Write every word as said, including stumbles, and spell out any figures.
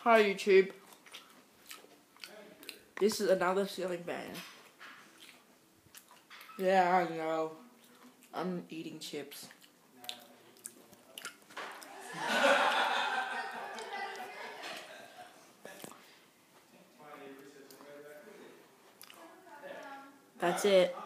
Hi YouTube. This is another ceiling fan. Yeah, I know. I'm eating chips. That's it.